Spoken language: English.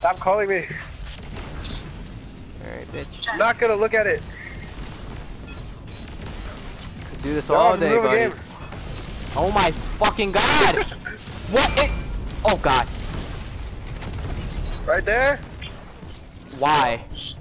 Stop calling me. Alright, bitch. I'm not gonna look at it. Could do this all day, buddy. Game. Oh my fucking god! What is... Oh god. Right there? Why?